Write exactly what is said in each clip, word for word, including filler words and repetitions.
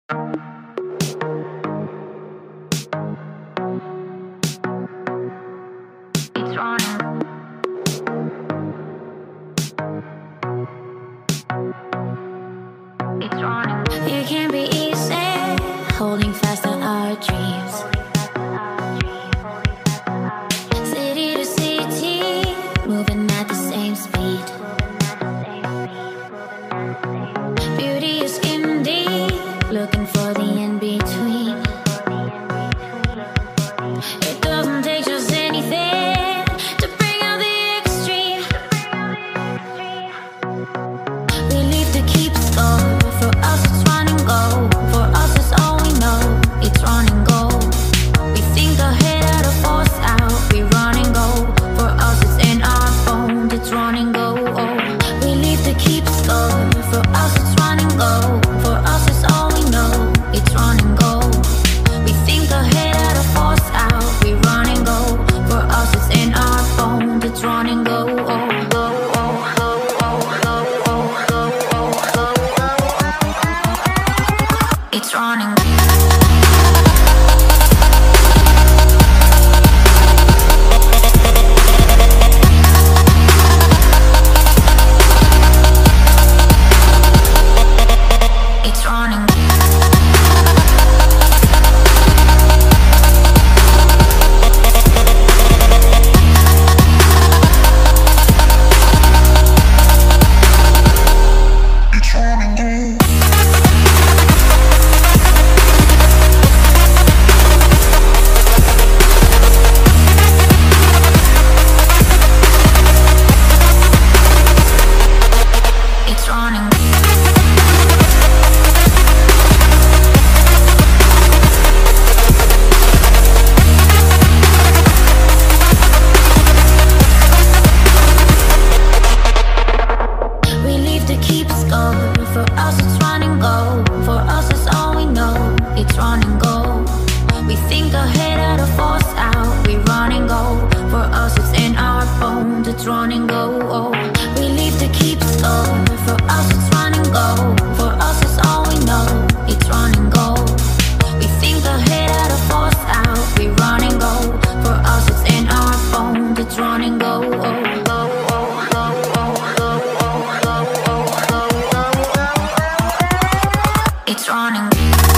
It can be easy, holding fast to our dreams. City to city, moving at the same speed. Beauty is skin deep, looking for the in-between. It doesn't take just anything to bring out the extreme. We live to keep score. For us it's run and go. For us it's all we know. It's run and go. We think ahead out of force out. We run and go. For us it's in our bones. It's run and go. Oh. We live to keep score. For us it's run and go. For us it's all we know. It's run and go. We think ahead out of force out. We run and go. For us it's in our bones. It's run and go. Oh. It's running. It's running. It's running. It's running. We live to keep score. For us it's run and go. For us it's all we know. It's run and go. We think ahead out of force out. We run and go. For us it's in our bones. It's run and go. Oh. We live to keep score. For us it's run and go. For us it's all we know. It's run and go. We think ahead out of force out. We run and go. For us it's in our bones. It's run and go. Oh. It's running.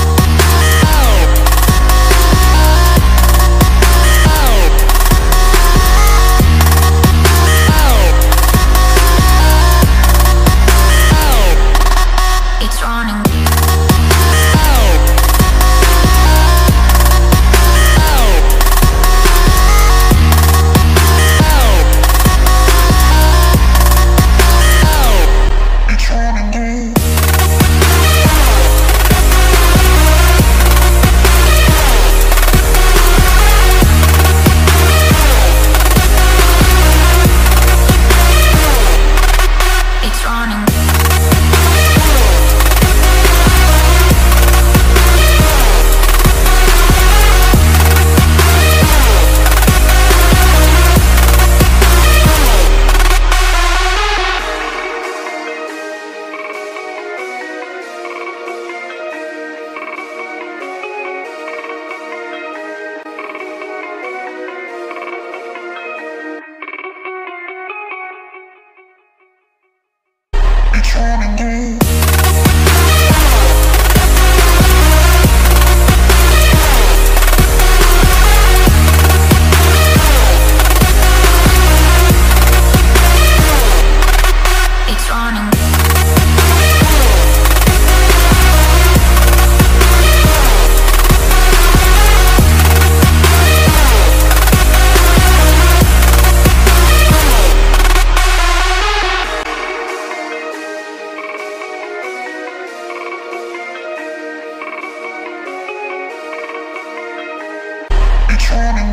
It's running. It's running. It's running. It's running. It's running. It's running.